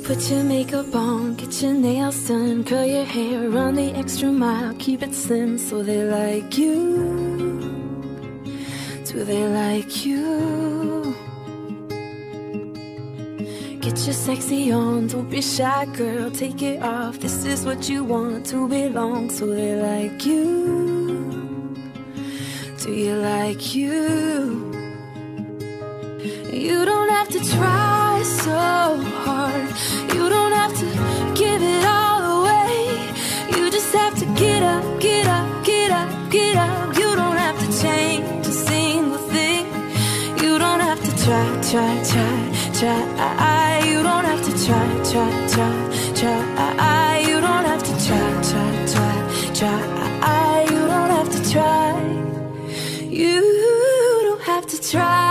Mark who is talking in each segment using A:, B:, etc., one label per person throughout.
A: Put your makeup on, get your nails done, curl your hair, run the extra mile, keep it slim so they like you. Do they like you? Get your sexy on, don't be shy, girl, take it off. This is what you want, to belong, so they like you. Do you like you? You don't have to try so hard. You don't have to give it all away. You just have to get up, get up, get up, get up. You don't have to change a single thing. You don't have to try, try, try, try. You don't have to try, try, try, try. You don't have to try, try, try, try. You don't have to try. You don't have to try.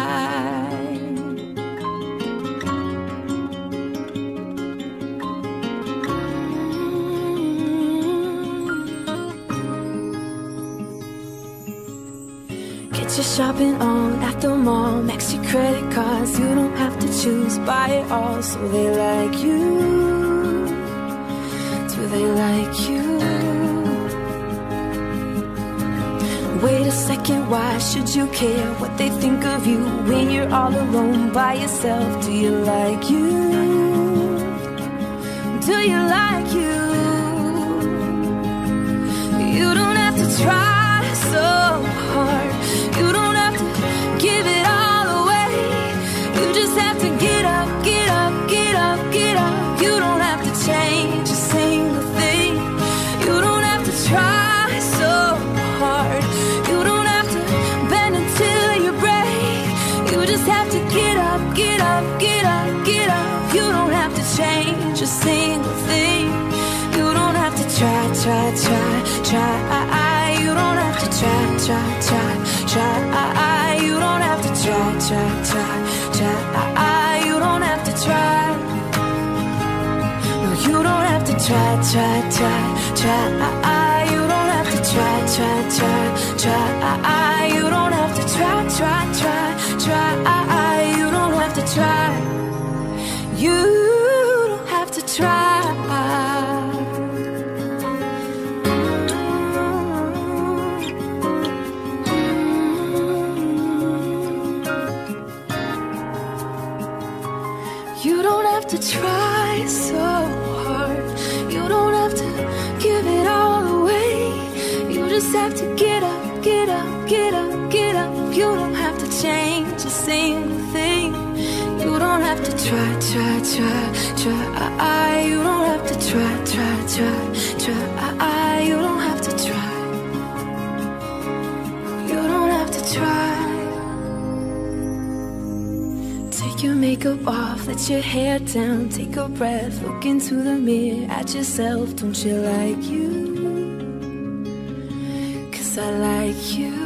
A: Get your shopping on at the mall, max your credit cards. You don't have to choose, buy it all, so they like you. Do they like you? Wait a second, why should you care what they think of you when you're all alone by yourself? Do you like you? Do you like you? You don't have to try so hard. You don't have to give it all away. You just have to get up, get up, get up, get up. You don't have to change a single thing. You don't have to try so hard. You don't have to bend until you break. You just have to get up, get up, get up, get up. You don't have to change a single thing. You don't have to try, try, try, try. You don't have to try, try, try, try. You don't have to try, try, try, try. You don't have to try. No, you don't have to try, try, try, try. You don't have to try, try, try, try. You don't have to try, try, try, try. You don't have to try. You don't have to try. You don't have to try so hard. You don't have to give it all away. You just have to get up, get up, get up, get up. You don't have to change a single thing. You don't have to try, try, try, try. You don't have to try, try, try, try. You don't have to try. You don't have to try. Take your makeup off, let your hair down, take a breath, look into the mirror at yourself. Don't you like you? 'Cause I like you.